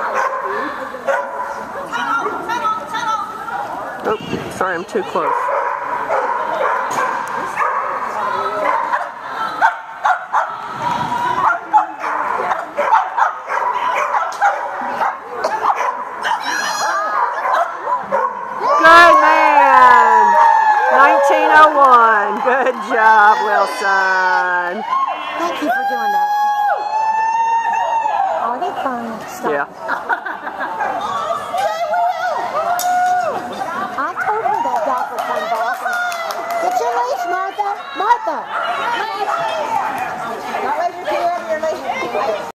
Oh, sorry, I'm too close. Good man! 1901. Good job, Wilson. Thank you for doing that. Oh, they fun. Stop. Yeah. I told her that dog was fun, boss. Get your leash, Martha. Martha.